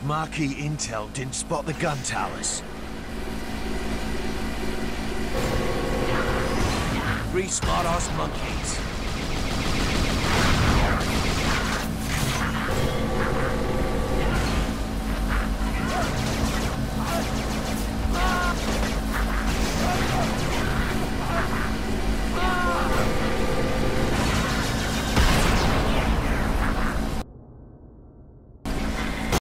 Marquee intel didn't spot the gun towers. 3 smart-ass monkeys.